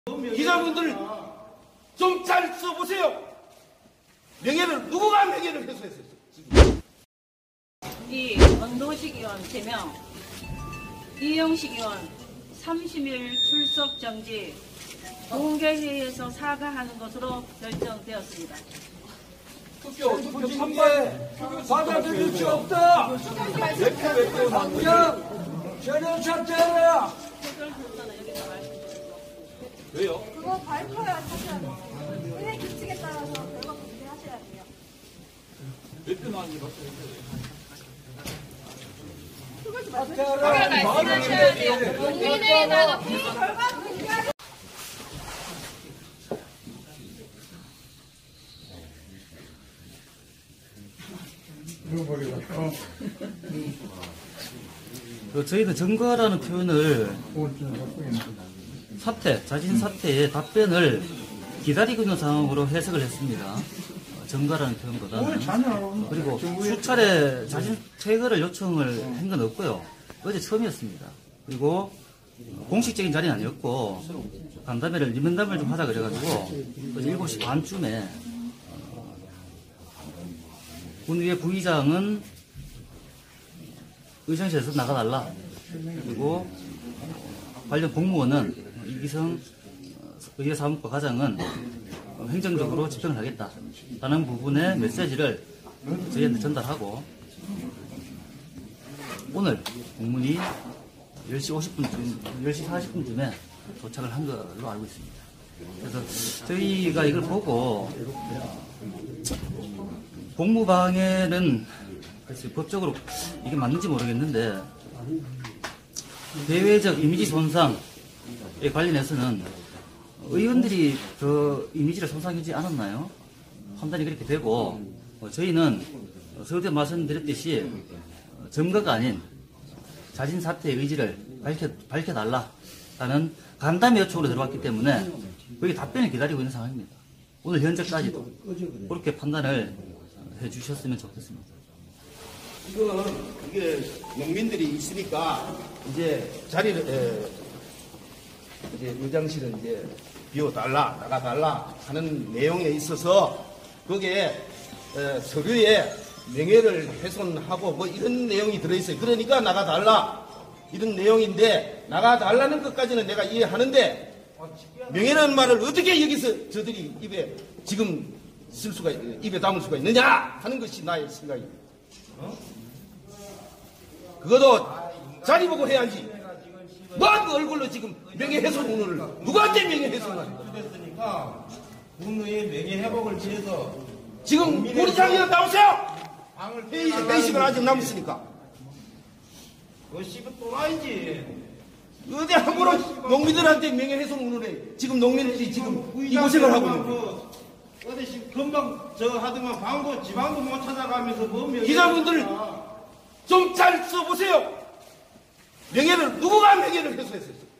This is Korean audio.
기자분들 좀 잘 써보세요. 명예를 누구가 명예를 훼손했어요? 이 원도식 의원 3명, 이영식 의원 30일 출석 정지, 공개회의에서 사과하는 것으로 결정되었습니다. 투표 참가에 받아들일 수 없다. 당장 전원 사퇴하라. 왜요? 그거 발표해야 하셔야 돼요. 은행 규칙에 따라서 결과 공개하셔야 돼요. 몇 분 안에 봤어요? 그걸 말씀하셔야 돼요. 국민의힘에다가 결과 공개하셔야 저희는 증거라는 표현을 자진 사퇴의 답변을 기다리고 있는 상황으로 해석을 했습니다. 증거라는 표현보다는. 그리고 수차례 자진 퇴거를 요청을 한 건 없고요. 어제 처음이었습니다. 그리고 공식적인 자리는 아니었고 간담회를 리면담을 좀 하자 그래가지고 어제 7시 반쯤에 군위의 부의장은 의장실에서 나가달라. 그리고 관련 공무원은 이기성 의회사무과 과장은 행정적으로 집행을 하겠다라는 부분의 메시지를 저희한테 전달하고 오늘 공문이 10시 50분쯤, 10시 40분쯤에 도착을 한 걸로 알고 있습니다. 그래서 저희가 이걸 보고 공무방해는 법적으로 이게 맞는지 모르겠는데 대외적 이미지 손상에 관련해서는 의원들이 그 이미지를 손상하지 않았나요? 판단이 그렇게 되고 저희는 서두에 말씀드렸듯이 점거가 아닌 자진 사퇴의 의지를 밝혀달라라는 간담회 요청으로 들어왔기 때문에 거기 답변을 기다리고 있는 상황입니다. 오늘 현재까지도 그렇게 판단을 해주셨으면 좋겠습니다. 이게 농민들이 있으니까 이제 자리를 이제 의장실은 이제 비워달라 나가달라 하는 내용에 있어서 거기에 서류에 명예를 훼손하고 뭐 이런 내용이 들어있어요. 그러니까 나가달라 이런 내용인데 나가달라는 것까지는 내가 이해하는데 명예라는 말을 어떻게 여기서 저들이 입에 지금 입에 담을 수가 있느냐 하는 것이 나의 생각입니다. 그것도 자리 보고 해야지. 뭐 얼굴로 지금 명예훼손 운운을 누구한테 명예훼손을 그랬으니까 국민의 명예회복을 위해서 지금 우리 장의원 나오세요. 회의식은 아직 남았으니까. 그것이 또라이지. 어디 함부로 농민들한테 명예훼손 운운해. 지금 농민들이 지금 이 고생을 하고 있는 거예요. 어디 금방 저 하더만 방도 지방도 못 찾아가면서 뭐 기자분들 좀 잘 써보세요. 명예를 누구가 명예를 훼손했어요?